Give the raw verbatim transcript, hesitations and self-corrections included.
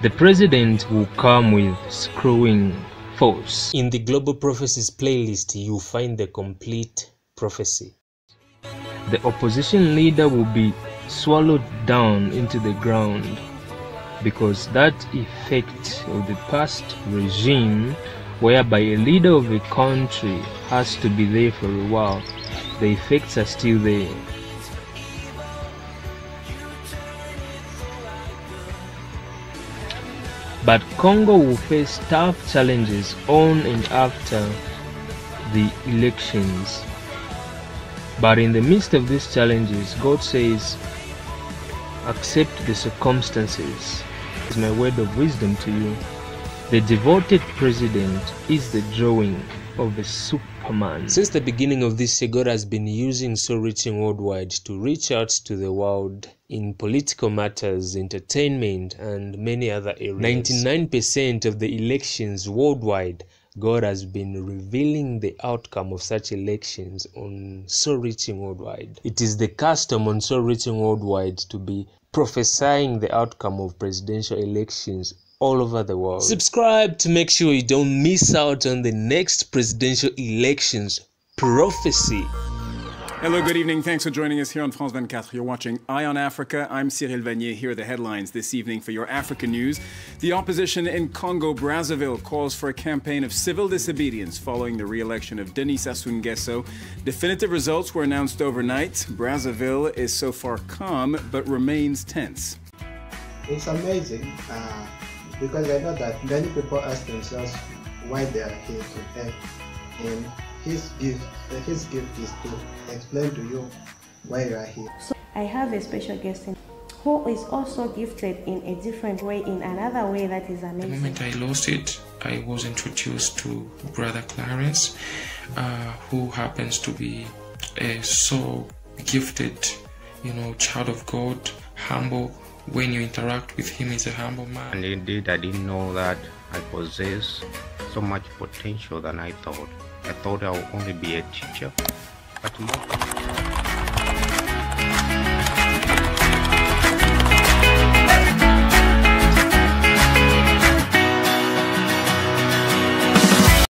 The president will come with screwing force. In the Global Prophecies playlist, you find the complete prophecy. The opposition leader will be swallowed down into the ground, because that effect of the past regime, whereby a leader of a country has to be there for a while, the effects are still there. But Congo will face tough challenges on and after the elections. But in the midst of these challenges, God says, accept the circumstances. Is my word of wisdom to you. The devoted president is the drawing of a Superman. Since the beginning of this year, God has been using Soul Reaching Worldwide to reach out to the world in political matters, entertainment, and many other areas. ninety-nine percent of the elections worldwide, God has been revealing the outcome of such elections on Soul Reaching Worldwide. It is the custom on Soul Reaching Worldwide to be prophesying the outcome of presidential elections all over the world. Subscribe to make sure you don't miss out on the next presidential elections prophecy. Hello, good evening. Thanks for joining us here on France twenty-four. You're watching Eye on Africa. I'm Cyril Vanier. Here are the headlines this evening for your Africa news. The opposition in Congo, Brazzaville, calls for a campaign of civil disobedience following the re-election of Denis Sassou Nguesso. Definitive results were announced overnight. Brazzaville is so far calm, but remains tense. It's amazing uh, because I know that many people ask themselves why they are here today. And his gift, uh, his gift is to explain to you why you are here. So I have a special guest in, who is also gifted in a different way, in another way that is amazing. The moment I lost it, I was introduced to Brother Clarence, uh, who happens to be a so gifted, you know, child of God, humble. When you interact with him, he's a humble man. And indeed, I didn't know that I possess so much potential than I thought. I thought I would only be a teacher, but more.